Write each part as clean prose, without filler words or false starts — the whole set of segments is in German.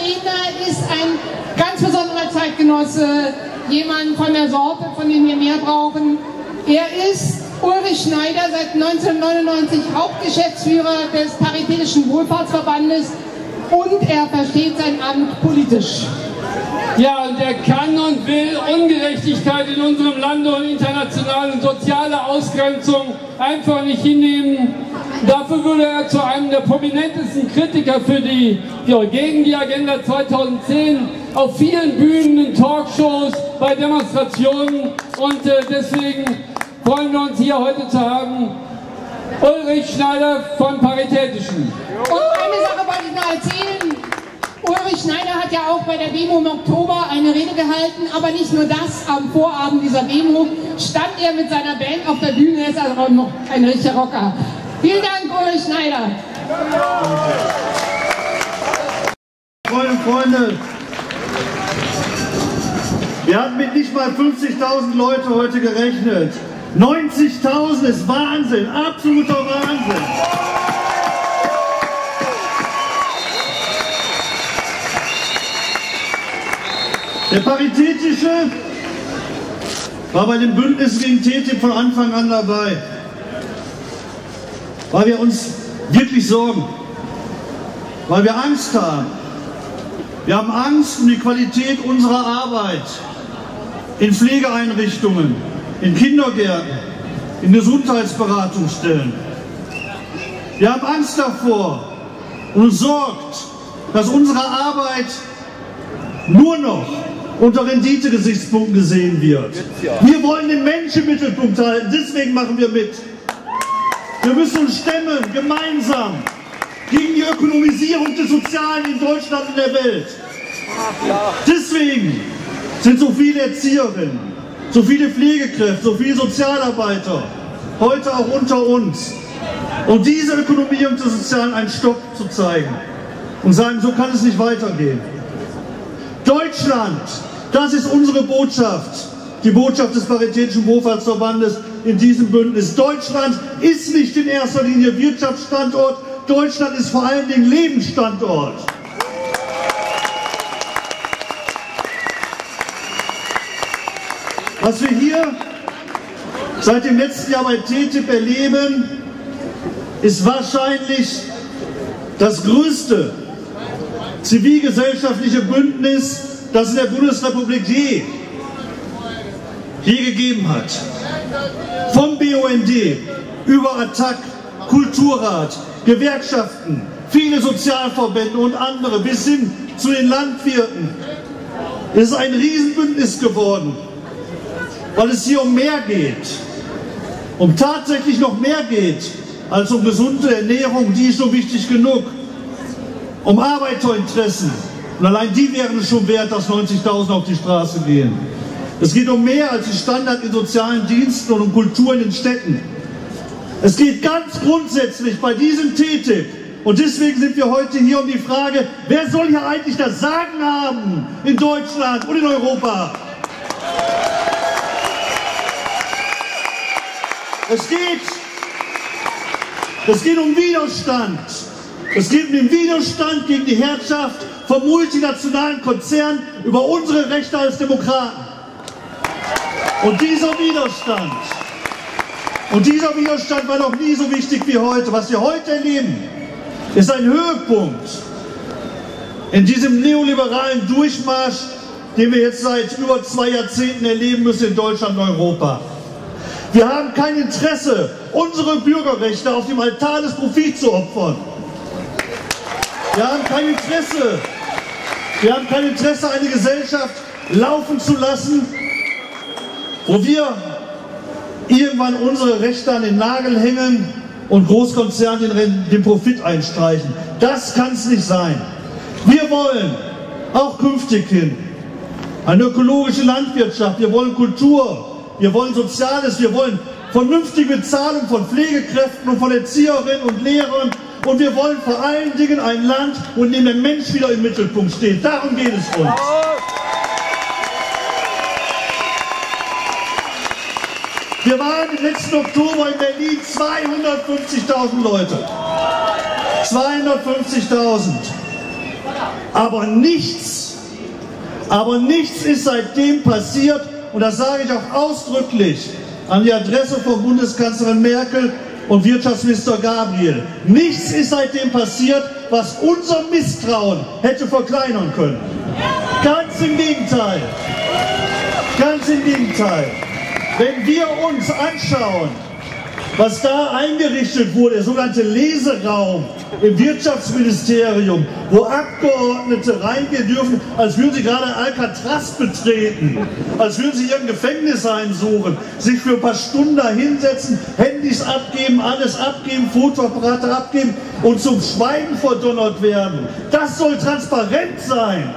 Lindner ist ein ganz besonderer Zeitgenosse, jemand von der Sorte, von dem wir mehr brauchen. Er ist Ulrich Schneider, seit 1999 Hauptgeschäftsführer des Paritätischen Wohlfahrtsverbandes und er versteht sein Amt politisch. Ja, und er kann und will Ungerechtigkeit in unserem Lande und internationale und soziale Ausgrenzung einfach nicht hinnehmen. Dafür würde er zu einem der prominentesten Kritiker gegen die Agenda 2010 auf vielen Bühnen, in Talkshows, bei Demonstrationen und deswegen freuen wir uns hier heute zu haben, Ulrich Schneider von Paritätischen. Und eine Sache wollte ich noch erzählen. Ulrich Schneider hat ja auch bei der Demo im Oktober eine Rede gehalten, aber nicht nur das, am Vorabend dieser Demo stand er mit seiner Band auf der Bühne, er ist also auch noch ein richtiger Rocker. Vielen Dank, Ulrich Schneider. Freunde und Freunde, wir hatten mit nicht mal 50.000 Leute heute gerechnet. 90.000 ist Wahnsinn, absoluter Wahnsinn. Der Paritätische war bei dem Bündnis gegen TTIP von Anfang an dabei, weil wir uns wirklich sorgen, weil wir Angst haben. Wir haben Angst um die Qualität unserer Arbeit in Pflegeeinrichtungen, in Kindergärten, in Gesundheitsberatungsstellen. Wir haben Angst davor und uns sorgt, dass unsere Arbeit nur noch unter Renditegesichtspunkten gesehen wird. Wir wollen den Menschen im Mittelpunkt halten, deswegen machen wir mit. Wir müssen uns stemmen, gemeinsam, gegen die Ökonomisierung des Sozialen in Deutschland und der Welt. Deswegen sind so viele Erzieherinnen, so viele Pflegekräfte, so viele Sozialarbeiter heute auch unter uns. Und diese Ökonomierung des Sozialen einen Stopp zu zeigen und sagen, so kann es nicht weitergehen. Deutschland, das ist unsere Botschaft, die Botschaft des Paritätischen Wohlfahrtsverbandes in diesem Bündnis. Deutschland ist nicht in erster Linie Wirtschaftsstandort, Deutschland ist vor allen Dingen Lebensstandort. Was wir hier seit dem letzten Jahr bei TTIP erleben, ist wahrscheinlich das größte zivilgesellschaftliche Bündnis, das in der Bundesrepublik je gegeben hat. Vom BUND über ATTAC, Kulturrat, Gewerkschaften, viele Sozialverbände und andere bis hin zu den Landwirten. Es ist ein Riesenbündnis geworden, weil es hier um mehr geht, um tatsächlich noch mehr geht, als um gesunde Ernährung, die ist schon wichtig genug, um Arbeiterinteressen. Und allein die wären es schon wert, dass 90.000 auf die Straße gehen. Es geht um mehr als die Standard in sozialen Diensten und um Kultur in den Städten. Es geht ganz grundsätzlich bei diesem TTIP, und deswegen sind wir heute hier, um die Frage, wer soll hier eigentlich das Sagen haben in Deutschland und in Europa? Es geht um Widerstand. Es geht um den Widerstand gegen die Herrschaft von multinationalen Konzernen über unsere Rechte als Demokraten. Und dieser Widerstand war noch nie so wichtig wie heute. Was wir heute erleben, ist ein Höhepunkt in diesem neoliberalen Durchmarsch, den wir jetzt seit über 2 Jahrzehnten erleben müssen in Deutschland und Europa. Wir haben kein Interesse, unsere Bürgerrechte auf dem Altar des Profits zu opfern. Wir haben kein Interesse, eine Gesellschaft laufen zu lassen, wo wir irgendwann unsere Rechte an den Nagel hängen und Großkonzernen den Profit einstreichen. Das kann es nicht sein. Wir wollen auch künftig hin eine ökologische Landwirtschaft, wir wollen Kultur, wir wollen Soziales, wir wollen vernünftige Bezahlung von Pflegekräften und von Erzieherinnen und Lehrern und wir wollen vor allen Dingen ein Land, in dem der Mensch wieder im Mittelpunkt steht. Darum geht es uns. Wir waren im letzten Oktober in Berlin 250.000 Leute. 250.000. Aber nichts ist seitdem passiert, und das sage ich auch ausdrücklich an die Adresse von Bundeskanzlerin Merkel und Wirtschaftsminister Gabriel. Nichts ist seitdem passiert, was unser Misstrauen hätte verkleinern können. Ganz im Gegenteil. Ganz im Gegenteil. Wenn wir uns anschauen, was da eingerichtet wurde, der sogenannte Leseraum im Wirtschaftsministerium, wo Abgeordnete reingehen dürfen, als würden sie gerade Alcatraz betreten, als würden sie ihren Gefängnis heimsuchen, sich für ein paar Stunden da hinsetzen, Handys abgeben, alles abgeben, Fotoapparate abgeben und zum Schweigen verdonnert werden. Das soll transparent sein.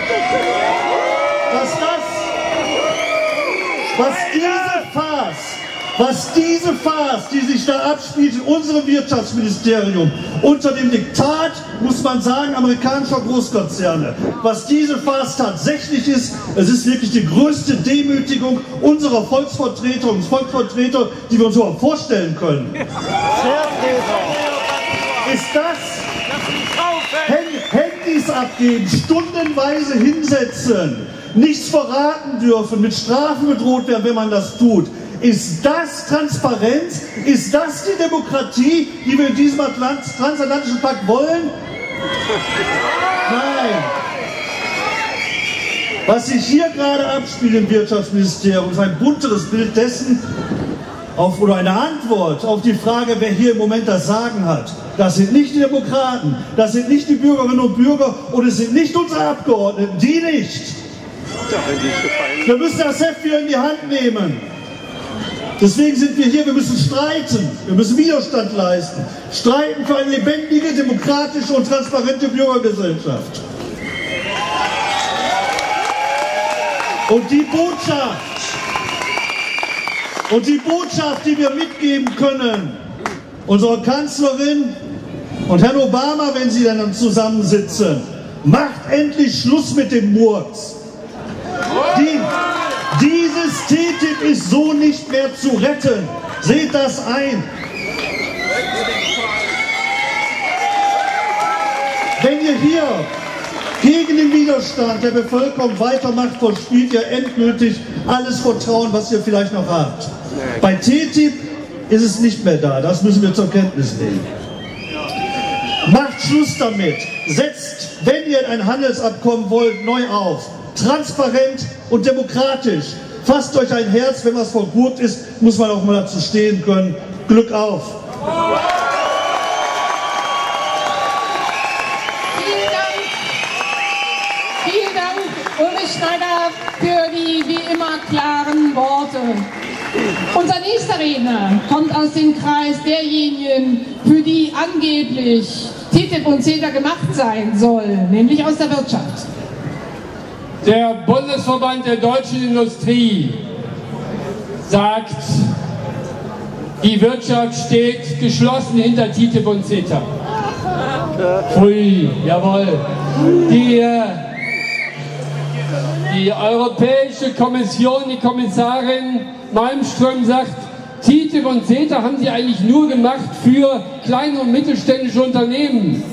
Was diese Farce, die sich da abspielt in unserem Wirtschaftsministerium, unter dem Diktat, muss man sagen, amerikanischer Großkonzerne, was diese Farce tatsächlich ist, es ist wirklich die größte Demütigung unserer Volksvertreter und Volksvertreter, die wir uns überhaupt vorstellen können. Ist das Handys abgeben, stundenweise hinsetzen, nichts verraten dürfen, mit Strafen bedroht werden, wenn man das tut. Ist das Transparenz? Ist das die Demokratie, die wir in diesem transatlantischen Pakt wollen? Nein. Was sich hier gerade abspielt im Wirtschaftsministerium, ist ein bunteres Bild dessen, oder eine Antwort auf die Frage, wer hier im Moment das Sagen hat. Das sind nicht die Demokraten, das sind nicht die Bürgerinnen und Bürger und es sind nicht unsere Abgeordneten, die nicht. Wir müssen das Heft wieder in die Hand nehmen. Deswegen sind wir hier, wir müssen streiten, wir müssen Widerstand leisten. Streiten für eine lebendige, demokratische und transparente Bürgergesellschaft. Und die Botschaft, die wir mitgeben können, unserer Kanzlerin und Herrn Obama, wenn sie dann zusammensitzen, macht endlich Schluss mit dem Murks. Dieses TTIP ist so nicht mehr zu retten. Seht das ein. Wenn ihr hier gegen den Widerstand der Bevölkerung weitermacht, verspielt ihr endgültig alles Vertrauen, was ihr vielleicht noch habt. Bei TTIP ist es nicht mehr da. Das müssen wir zur Kenntnis nehmen. Macht Schluss damit. Setzt, wenn ihr ein Handelsabkommen wollt, neu auf. Transparent und demokratisch. Fasst euch ein Herz, wenn was vergurkt ist, muss man auch mal dazu stehen können. Glück auf! Vielen Dank, Ulrich Schneider, für die wie immer klaren Worte. Unser nächster Redner kommt aus dem Kreis derjenigen, für die angeblich TTIP und CETA gemacht sein soll, nämlich aus der Wirtschaft. Der Bundesverband der deutschen Industrie sagt, die Wirtschaft steht geschlossen hinter TTIP und CETA. Pfui, jawohl. Die Europäische Kommission, die Kommissarin Malmström sagt, TTIP und CETA haben sie eigentlich nur gemacht für kleine und mittelständische Unternehmen.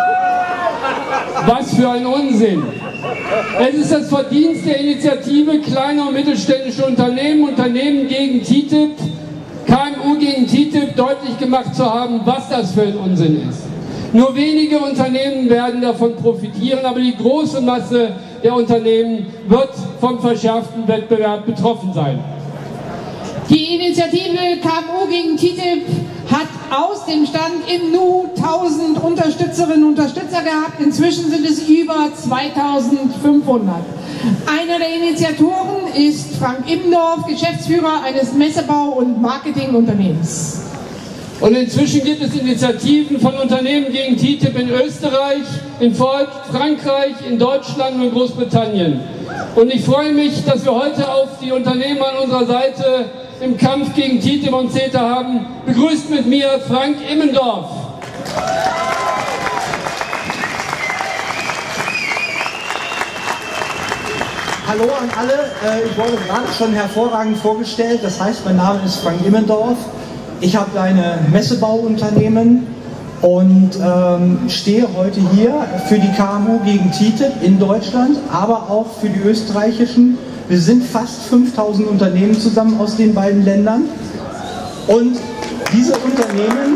Was für ein Unsinn! Es ist das Verdienst der Initiative kleiner und mittelständische Unternehmen gegen TTIP, KMU gegen TTIP deutlich gemacht zu haben, was das für ein Unsinn ist. Nur wenige Unternehmen werden davon profitieren, aber die große Masse der Unternehmen wird vom verschärften Wettbewerb betroffen sein. Die Initiative KMU gegen TTIP hat aus dem Stand im Nu 1000 Unterstützerinnen und Unterstützer gehabt. Inzwischen sind es über 2500. Einer der Initiatoren ist Frank Immendorf, Geschäftsführer eines Messebau- und Marketingunternehmens. Und inzwischen gibt es Initiativen von Unternehmen gegen TTIP in Österreich, in Frankreich, in Deutschland und Großbritannien. Und ich freue mich, dass wir heute auf die Unternehmen an unserer Seite im Kampf gegen TTIP und CETA haben. Begrüßt mit mir Frank Immendorf. Hallo an alle, ich wurde gerade schon hervorragend vorgestellt, das heißt, mein Name ist Frank Immendorf. Ich habe ein Messebauunternehmen und stehe heute hier für die KMU gegen TTIP in Deutschland, aber auch für die österreichischen. Wir sind fast 5000 Unternehmen zusammen aus den beiden Ländern und diese Unternehmen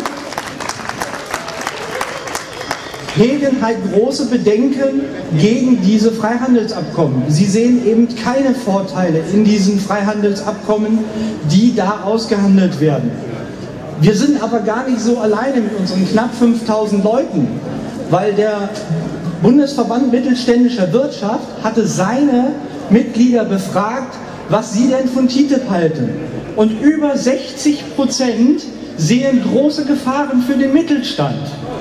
hegen halt große Bedenken gegen diese Freihandelsabkommen. Sie sehen eben keine Vorteile in diesen Freihandelsabkommen, die da ausgehandelt werden. Wir sind aber gar nicht so alleine mit unseren knapp 5000 Leuten, weil der Bundesverband Mittelständischer Wirtschaft hatte seine Mitglieder befragt, was sie denn von TTIP halten. Und über 60% sehen große Gefahren für den Mittelstand.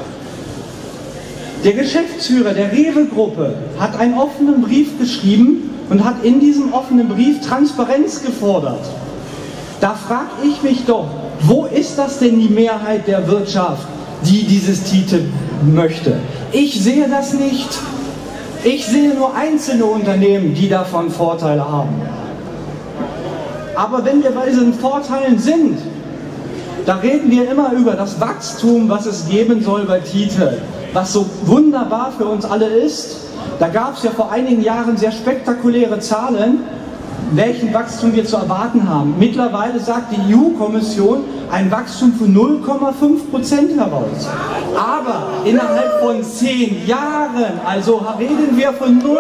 Der Geschäftsführer der Rewe-Gruppe hat einen offenen Brief geschrieben und hat in diesem offenen Brief Transparenz gefordert. Da frage ich mich doch, wo ist das denn die Mehrheit der Wirtschaft, die dieses TTIP möchte? Ich sehe das nicht. Ich sehe nur einzelne Unternehmen, die davon Vorteile haben. Aber wenn wir bei diesen Vorteilen sind, da reden wir immer über das Wachstum, was es geben soll bei TTIP, was so wunderbar für uns alle ist. Da gab es ja vor einigen Jahren sehr spektakuläre Zahlen, welchen Wachstum wir zu erwarten haben. Mittlerweile sagt die EU-Kommission ein Wachstum von 0,5% heraus. Aber innerhalb von 10 Jahren, also reden wir von 0,05%.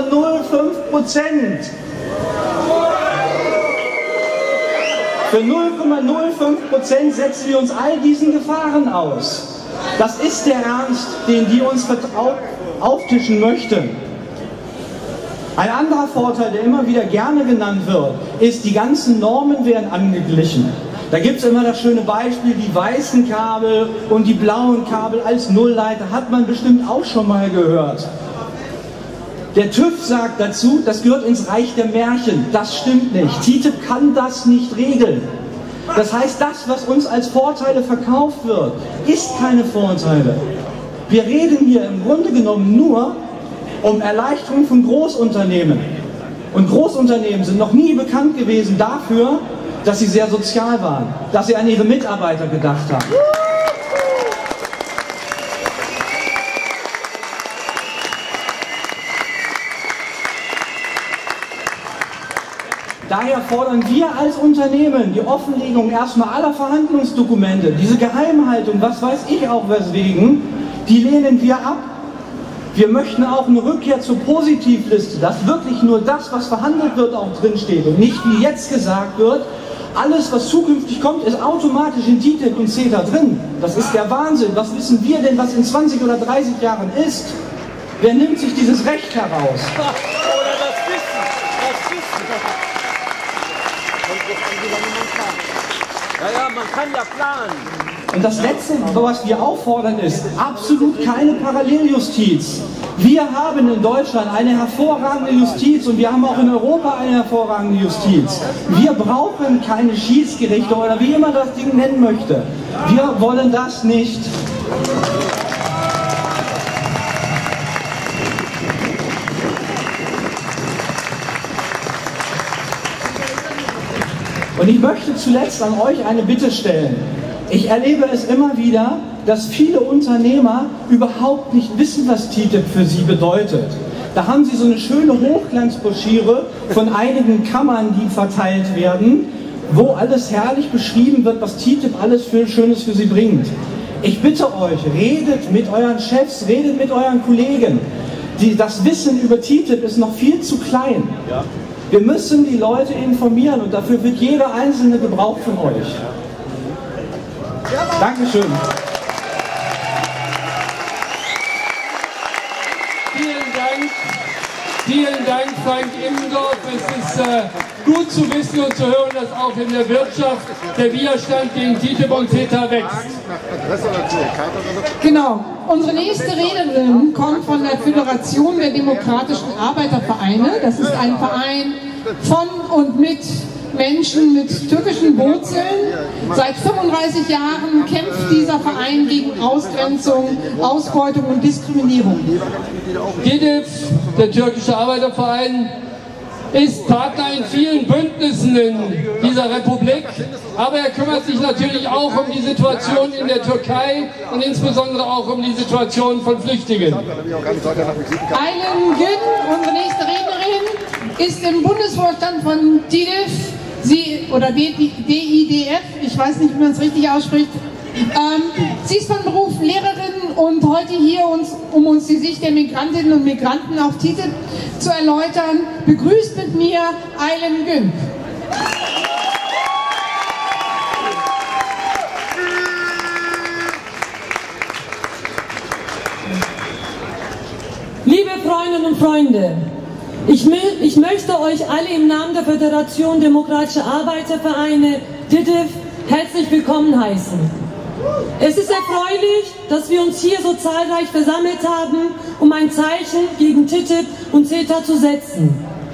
Für 0,05% setzen wir uns all diesen Gefahren aus. Das ist der Ernst, den die uns auftischen möchten. Ein anderer Vorteil, der immer wieder gerne genannt wird, ist, die ganzen Normen werden angeglichen. Da gibt es immer das schöne Beispiel, die weißen Kabel und die blauen Kabel als Nullleiter, hat man bestimmt auch schon mal gehört. Der TÜV sagt dazu, das gehört ins Reich der Märchen. Das stimmt nicht. TTIP kann das nicht regeln. Das heißt, das, was uns als Vorteile verkauft wird, ist keine Vorteile. Wir reden hier im Grunde genommen nur um Erleichterung von Großunternehmen. Und Großunternehmen sind noch nie bekannt gewesen dafür, dass sie sehr sozial waren, dass sie an ihre Mitarbeiter gedacht haben. Daher fordern wir als Unternehmen die Offenlegung erstmal aller Verhandlungsdokumente. Diese Geheimhaltung, was weiß ich auch weswegen, die lehnen wir ab. Wir möchten auch eine Rückkehr zur Positivliste, dass wirklich nur das, was verhandelt wird, auch drinsteht und nicht wie jetzt gesagt wird, alles, was zukünftig kommt, ist automatisch in TTIP und CETA drin. Das ist der Wahnsinn. Was wissen wir denn, was in 20 oder 30 Jahren ist? Wer nimmt sich dieses Recht heraus? Oder das Wissen. Ja, man kann ja planen. Und das Letzte, was wir auffordern, ist absolut keine Paralleljustiz. Wir haben in Deutschland eine hervorragende Justiz und wir haben auch in Europa eine hervorragende Justiz. Wir brauchen keine Schiedsgerichte oder wie immer das Ding nennen möchte. Wir wollen das nicht. Und ich möchte zuletzt an euch eine Bitte stellen. Ich erlebe es immer wieder, dass viele Unternehmer überhaupt nicht wissen, was TTIP für sie bedeutet. Da haben sie so eine schöne Hochglanzbroschüre von einigen Kammern, die verteilt werden, wo alles herrlich beschrieben wird, was TTIP alles für Schönes für sie bringt. Ich bitte euch, redet mit euren Chefs, redet mit euren Kollegen. Das Wissen über TTIP ist noch viel zu klein. Ja. Wir müssen die Leute informieren und dafür wird jeder Einzelne gebraucht von euch. Dankeschön. Vielen Dank, Frank Immendorf. Es ist gut zu wissen und zu hören, dass auch in der Wirtschaft der Widerstand gegen TTIP und CETA wächst. Genau. Unsere nächste Rednerin kommt von der Föderation der Demokratischen Arbeitervereine. Das ist ein Verein von und mit Menschen mit türkischen Wurzeln. Seit 35 Jahren kämpft dieser Verein gegen Ausgrenzung, Ausbeutung und Diskriminierung. GİDİF, der türkische Arbeiterverein, ist Partner in vielen Bündnissen in dieser Republik, aber er kümmert sich natürlich auch um die Situation in der Türkei und insbesondere auch um die Situation von Flüchtlingen. Aylen Gün, unsere nächste Rednerin, ist im Bundesvorstand von DIDF, DIDF, ich weiß nicht, wie man es richtig ausspricht. Sie ist von Beruf Lehrerin und heute hier, um uns die Sicht der Migrantinnen und Migranten auf TTIP zu erläutern. Begrüßt mit mir Aylen Gün. Liebe Freundinnen und Freunde, ich möchte euch alle im Namen der Föderation Demokratischer Arbeitervereine, DIDF, herzlich willkommen heißen. Es ist erfreulich, dass wir uns hier so zahlreich versammelt haben, um ein Zeichen gegen TTIP und CETA zu setzen.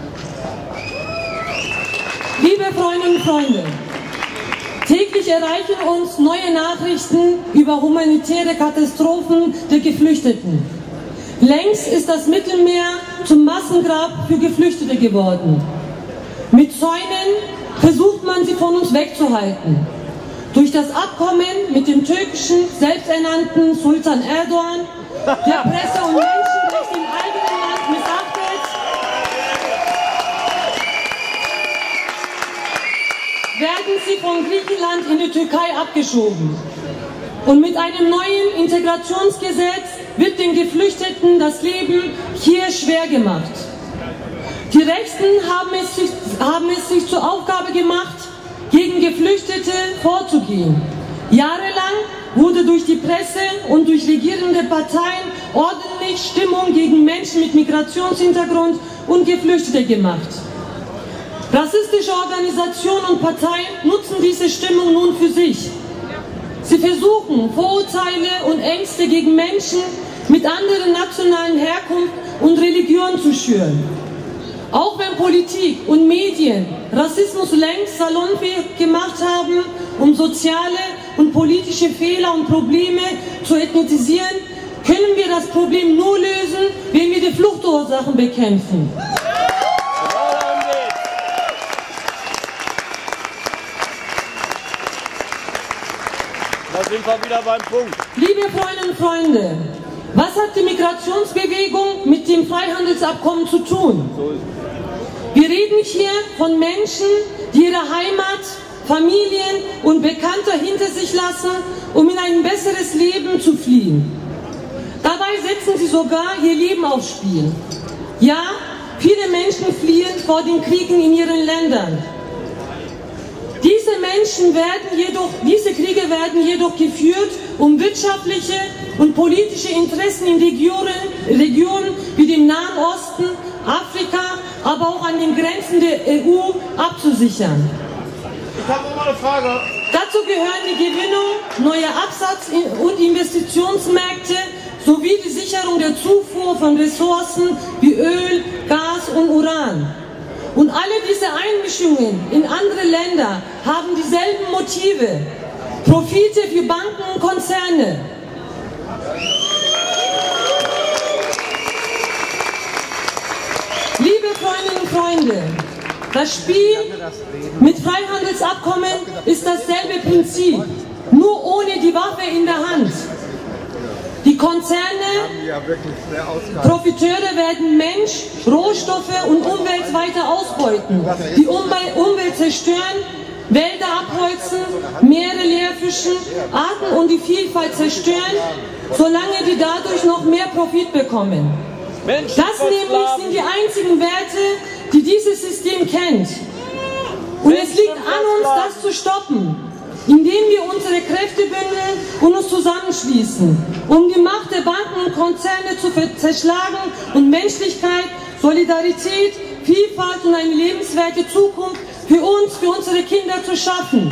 Liebe Freundinnen und Freunde, täglich erreichen uns neue Nachrichten über humanitäre Katastrophen der Geflüchteten. Längst ist das Mittelmeer zum Massengrab für Geflüchtete geworden. Mit Zäunen versucht man sie von uns wegzuhalten. Durch das Abkommen mit dem türkischen, selbsternannten Sultan Erdogan, der Presse- und Menschenrechte im eigenen Land missachtet, werden sie von Griechenland in die Türkei abgeschoben. Und mit einem neuen Integrationsgesetz wird den Geflüchteten das Leben hier schwer gemacht. Die Rechten haben es sich zur Aufgabe gemacht, gegen Geflüchtete vorzugehen. Jahrelang wurde durch die Presse und durch regierende Parteien ordentlich Stimmung gegen Menschen mit Migrationshintergrund und Geflüchtete gemacht. Rassistische Organisationen und Parteien nutzen diese Stimmung nun für sich. Sie versuchen, Vorurteile und Ängste gegen Menschen mit anderen nationalen Herkunft und Religion zu schüren. Auch wenn Politik und Medien Rassismus längst salonfähig gemacht haben, um soziale und politische Fehler und Probleme zu ethnisieren, können wir das Problem nur lösen, wenn wir die Fluchtursachen bekämpfen. Da sind wir wieder beim Punkt. Liebe Freundinnen und Freunde, was hat die Migrationsbewegung mit dem Freihandelsabkommen zu tun? Wir reden hier von Menschen, die ihre Heimat, Familien und Bekannte hinter sich lassen, um in ein besseres Leben zu fliehen. Dabei setzen sie sogar ihr Leben aufs Spiel. Ja, viele Menschen fliehen vor den Kriegen in ihren Ländern. Diese Kriege werden jedoch geführt, um wirtschaftliche und politische Interessen in Regionen wie dem Nahen Osten, Afrika, aber auch an den Grenzen der EU abzusichern. Ich habe noch mal eine Frage. Dazu gehören die Gewinnung neuer Absatz- und Investitionsmärkte sowie die Sicherung der Zufuhr von Ressourcen wie Öl, Gas und Uran. Und alle diese Einmischungen in andere Länder haben dieselben Motive: Profite für Banken und Konzerne. Liebe Freundinnen und Freunde, das Spiel mit Freihandelsabkommen ist dasselbe Prinzip, nur ohne die Waffe in der Hand. Die Konzerne, Profiteure werden Mensch, Rohstoffe und Umwelt weiter ausbeuten, die Umwelt zerstören, Wälder abholzen, Meere leerfischen, Arten und die Vielfalt zerstören, solange die dadurch noch mehr Profit bekommen. Das nämlich sind die einzigen Werte, die dieses System kennt. Und es liegt an uns, das zu stoppen, indem wir unsere Kräfte bündeln und uns zusammenschließen, um die Macht der Banken und Konzerne zu zerschlagen und Menschlichkeit, Solidarität, Vielfalt und eine lebenswerte Zukunft für uns, für unsere Kinder zu schaffen.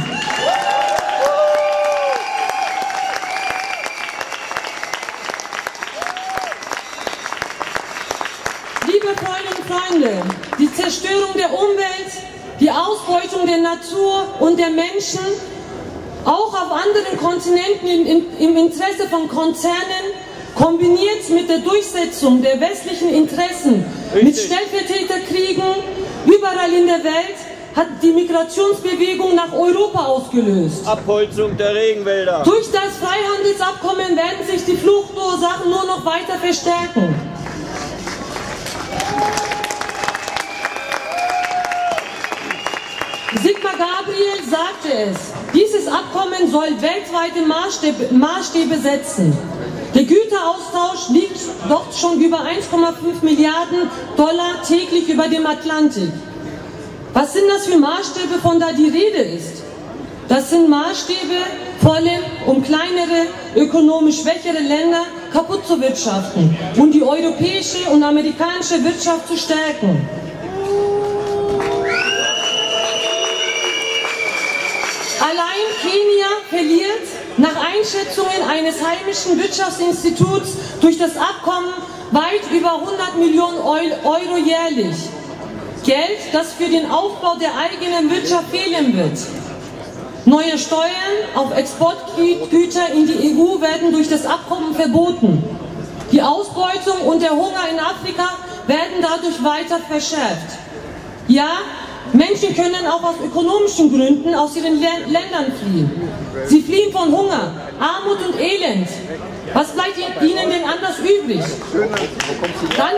Liebe Freundinnen und Freunde, die Zerstörung der Umwelt, die Ausbeutung der Natur und der Menschen, auch auf anderen Kontinenten im Interesse von Konzernen, kombiniert mit der Durchsetzung der westlichen Interessen Mit Stellvertreterkriegen überall in der Welt hat die Migrationsbewegung nach Europa ausgelöst. Abholzung der Regenwälder. Durch das Freihandelsabkommen werden sich die Fluchtursachen nur noch weiter verstärken. Sigmar Gabriel sagte es, dieses Abkommen soll weltweite Maßstäbe setzen. Der Güteraustausch liegt dort schon über 1,5 Milliarden Dollar täglich über dem Atlantik. Was sind das für Maßstäbe, von da die Rede ist? Das sind Maßstäbe, vor allem um kleinere, ökonomisch schwächere Länder kaputt zu wirtschaften und die europäische und amerikanische Wirtschaft zu stärken. Allein Kenia verliert nach Einschätzungen eines heimischen Wirtschaftsinstituts durch das Abkommen weit über 100 Millionen Euro jährlich. Geld, das für den Aufbau der eigenen Wirtschaft fehlen wird. Neue Steuern auf Exportgüter in die EU werden durch das Abkommen verboten. Die Ausbeutung und der Hunger in Afrika werden dadurch weiter verschärft. Ja, Menschen können auch aus ökonomischen Gründen aus ihren Ländern fliehen. Sie fliehen von Hunger, Armut und Elend. Was bleibt ihnen denn anders übrig? Dann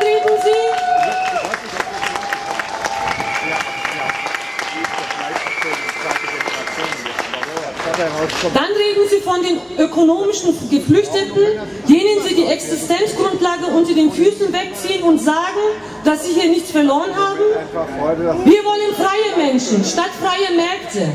reden Sie von den ökonomischen Geflüchteten, denen Sie die Existenzgrundlage unter den Füßen wegziehen und sagen, dass sie hier nichts verloren haben? Wir wollen freie Menschen statt freie Märkte.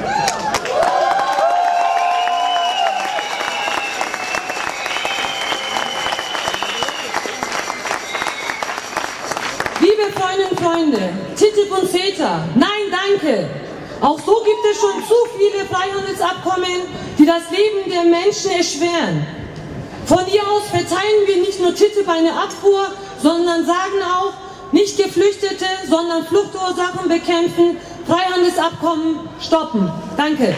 Liebe Freundinnen und Freunde, TTIP und CETA, nein, danke. Auch so gibt es schon zu viele Freihandelsabkommen, die das Leben der Menschen erschweren. Von hier aus verteilen wir nicht nur TTIP eine Abfuhr, sondern sagen auch, nicht Geflüchtete, sondern Fluchtursachen bekämpfen, Freihandelsabkommen stoppen. Danke.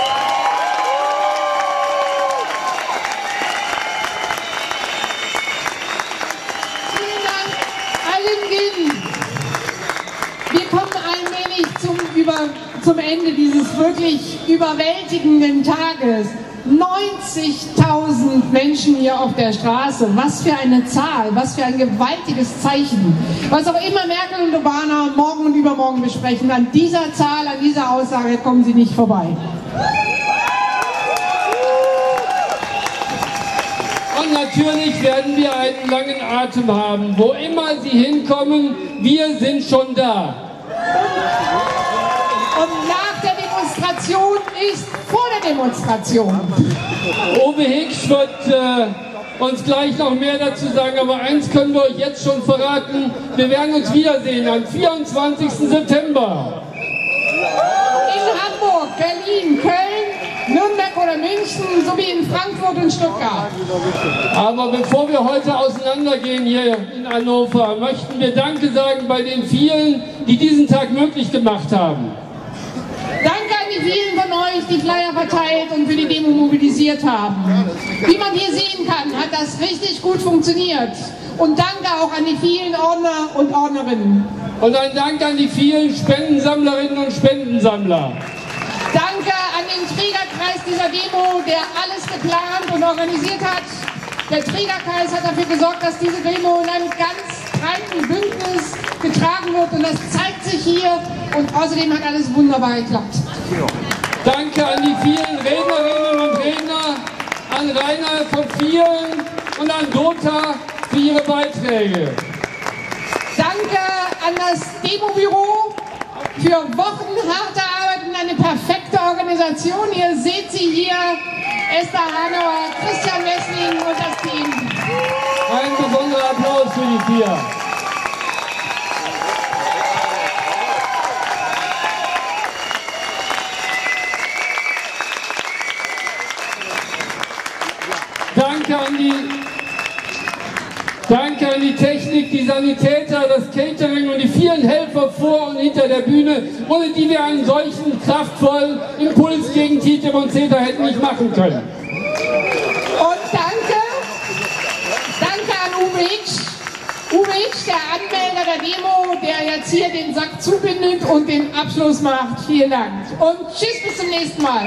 Vielen Dank allen Gehen. Wir kommen allmählich zum Ende dieses wirklich überwältigenden Tages. 90.000 Menschen hier auf der Straße. Was für eine Zahl, was für ein gewaltiges Zeichen. Was auch immer Merkel und Obama morgen und übermorgen besprechen, an dieser Zahl, an dieser Aussage kommen sie nicht vorbei. Und natürlich werden wir einen langen Atem haben. Wo immer Sie hinkommen, wir sind schon da. Und nach der Demonstration ist vor der Demonstration. Uwe Hicks wird uns gleich noch mehr dazu sagen, aber eins können wir euch jetzt schon verraten, wir werden uns wiedersehen am 24. September. In Hamburg, Berlin, Köln, Nürnberg oder München sowie in Frankfurt und Stuttgart. Aber bevor wir heute auseinandergehen hier in Hannover, möchten wir Danke sagen bei den vielen, die diesen Tag möglich gemacht haben. Danke an die vielen von euch, die Flyer verteilt und für die Demo mobilisiert haben. Wie man hier sehen kann, hat das richtig gut funktioniert. Und danke auch an die vielen Ordner und Ordnerinnen. Und ein Dank an die vielen Spendensammlerinnen und Spendensammler. Danke an den Trägerkreis dieser Demo, der alles geplant und organisiert hat. Der Trägerkreis hat dafür gesorgt, dass diese Demo in einem ganz breiten Bündnis getragen wird. Und das zeigt sich hier. Und außerdem hat alles wunderbar geklappt. Danke an die vielen Rednerinnen und Redner, an Rainer von vielen und an Dota für ihre Beiträge. Danke an das Demobüro für Wochen harte Arbeit und eine perfekte Organisation. Ihr seht sie hier, Esther Hanauer, Christian Wessling und das Team. Ein besonderer Applaus für die vier. Danke an die Technik, die Sanitäter, das Catering und die vielen Helfer vor und hinter der Bühne, ohne die wir einen solchen kraftvollen Impuls gegen TTIP und CETA hätten nicht machen können. Und danke an Uwe Hicks. Uwe Hicks, der Anmelder der Demo, der jetzt hier den Sack zubindet und den Abschluss macht. Vielen Dank. Und tschüss, bis zum nächsten Mal.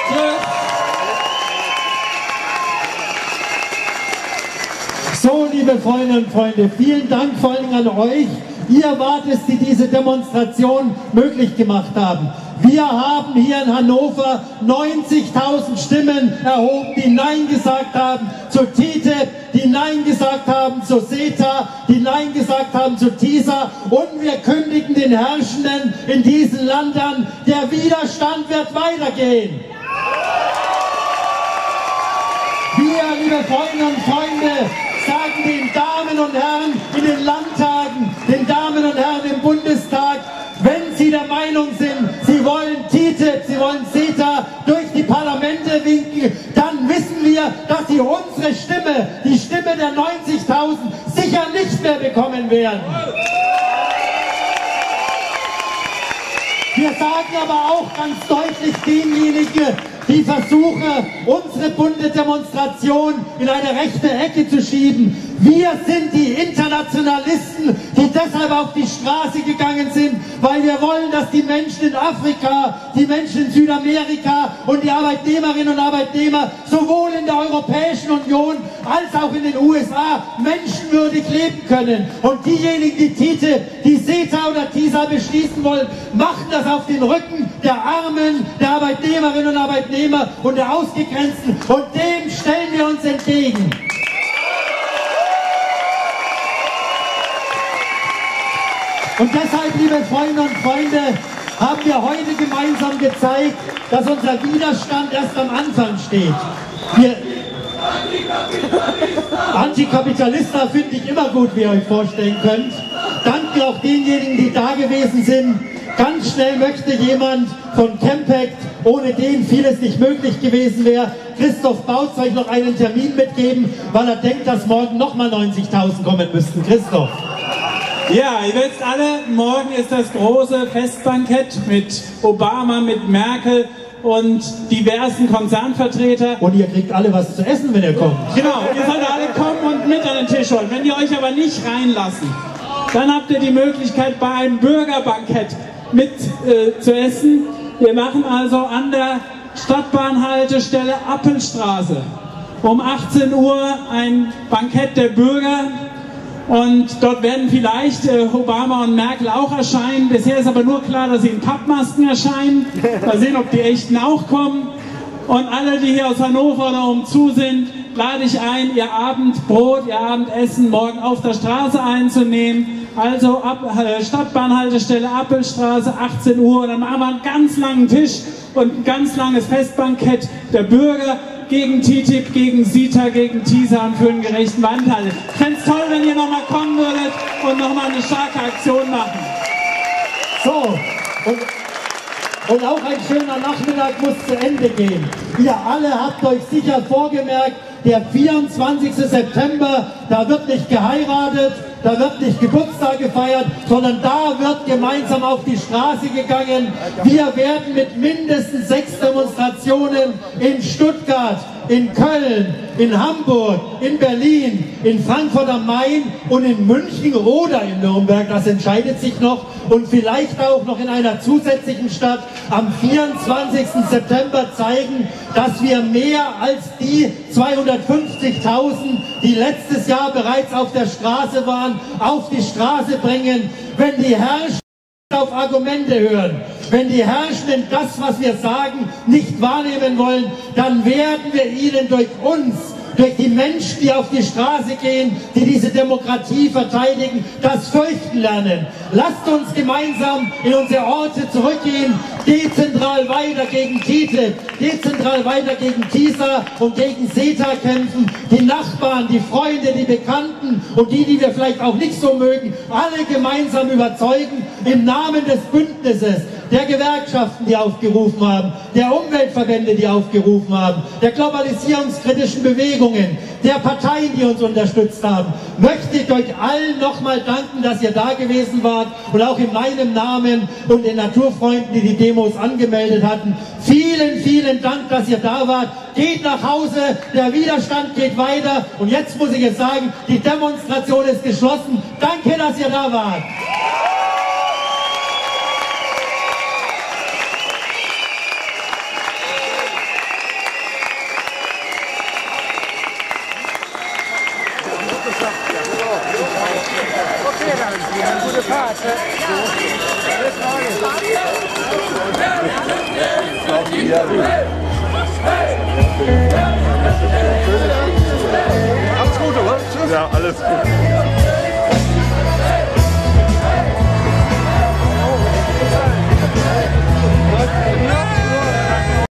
So, liebe Freundinnen und Freunde, vielen Dank vor allem an euch. Ihr wart es, die diese Demonstration möglich gemacht haben. Wir haben hier in Hannover 90.000 Stimmen erhoben, die Nein gesagt haben zu TTIP, die Nein gesagt haben zu CETA, die Nein gesagt haben zu TISA, und wir kündigen den Herrschenden in diesem Land an, der Widerstand wird weitergehen. Wir, liebe Freundinnen und Freunde, sagen den Damen und Herren in den Landtagen, den Damen und Herren im Bundestag, wenn sie der Meinung sind, sie wollen TTIP, sie wollen CETA durch die Parlamente winken, dann wissen wir, dass sie unsere Stimme, die Stimme der 90.000, sicher nicht mehr bekommen werden. Wir sagen aber auch ganz deutlich denjenigen, die versuchen, unsere bunte Demonstration in eine rechte Ecke zu schieben. Wir sind die Internationalisten, die deshalb auf die Straße gegangen sind, weil wir wollen, dass die Menschen in Afrika, die Menschen in Südamerika und die Arbeitnehmerinnen und Arbeitnehmer sowohl in der Europäischen Union als auch in den USA menschenwürdig leben können. Und diejenigen, die TTIP, die CETA oder TISA beschließen wollen, machen das auf den Rücken der Armen, der Arbeitnehmerinnen und Arbeitnehmer und der Ausgegrenzten. Und dem stellen wir uns entgegen. Und deshalb, liebe Freunde und Freunde, haben wir heute gemeinsam gezeigt, dass unser Widerstand erst am Anfang steht. Antikapitalista finde ich immer gut, wie ihr euch vorstellen könnt. Danke auch denjenigen, die da gewesen sind. Ganz schnell möchte jemand von Campact, ohne den vieles nicht möglich gewesen wäre, Christoph Bautz, euch noch einen Termin mitgeben, weil er denkt, dass morgen nochmal 90.000 kommen müssten. Christoph. Ja, ihr wisst alle, morgen ist das große Festbankett mit Obama, mit Merkel und diversen Konzernvertretern. Und ihr kriegt alle was zu essen, wenn ihr kommt. Genau, ihr sollt alle kommen und mit an den Tisch holen. Wenn die euch aber nicht reinlassen, dann habt ihr die Möglichkeit, bei einem Bürgerbankett mit zu essen. Wir machen also an der Stadtbahnhaltestelle Appelstraße um 18 Uhr ein Bankett der Bürger. Und dort werden vielleicht Obama und Merkel auch erscheinen. Bisher ist aber nur klar, dass sie in Pappmasken erscheinen. Mal sehen, ob die echten auch kommen. Und alle, die hier aus Hannover oder umzu sind, lade ich ein, ihr Abendbrot, ihr Abendessen morgen auf der Straße einzunehmen. Also Stadtbahnhaltestelle Appelstraße, 18 Uhr. Und dann machen wir einen ganz langen Tisch und ein ganz langes Festbankett der Bürger gegen TTIP, gegen CETA, gegen TISA und für einen gerechten Wandel. Ich fände es toll, wenn ihr nochmal kommen würdet und nochmal eine starke Aktion machen. So, und auch ein schöner Nachmittag muss zu Ende gehen. Ihr alle habt euch sicher vorgemerkt, der 24. September, da wird nicht geheiratet, da wird nicht Geburtstag gefeiert, sondern da wird gemeinsam auf die Straße gegangen. Wir werden mit mindestens 6 Demonstrationen in Stuttgart, in Köln, in Hamburg, in Berlin, in Frankfurt am Main und in München oder in Nürnberg, das entscheidet sich noch, und vielleicht auch noch in einer zusätzlichen Stadt am 24. September zeigen, dass wir mehr als die 250.000, die letztes Jahr bereits auf der Straße waren, auf die Straße bringen, wenn die Herrscher auf Argumente hören. Wenn die Herrschenden das, was wir sagen, nicht wahrnehmen wollen, dann werden wir ihnen durch uns, durch die Menschen, die auf die Straße gehen, die diese Demokratie verteidigen, das Fürchten lernen. Lasst uns gemeinsam in unsere Orte zurückgehen, dezentral weiter gegen TTIP, dezentral weiter gegen TISA und gegen CETA kämpfen. Die Nachbarn, die Freunde, die Bekannten und die wir vielleicht auch nicht so mögen, alle gemeinsam überzeugen im Namen des Bündnisses. der Gewerkschaften, die aufgerufen haben, der Umweltverbände, die aufgerufen haben, der globalisierungskritischen Bewegungen, der Parteien, die uns unterstützt haben, möchte ich euch allen nochmal danken, dass ihr da gewesen wart und auch in meinem Namen und den Naturfreunden, die die Demos angemeldet hatten. Vielen, vielen Dank, dass ihr da wart. Geht nach Hause, der Widerstand geht weiter und jetzt muss ich jetzt sagen, die Demonstration ist geschlossen. Danke, dass ihr da wart. Okay, dann gute Fahrt. Alles Gute, was? Tschüss. Ja, alles gut.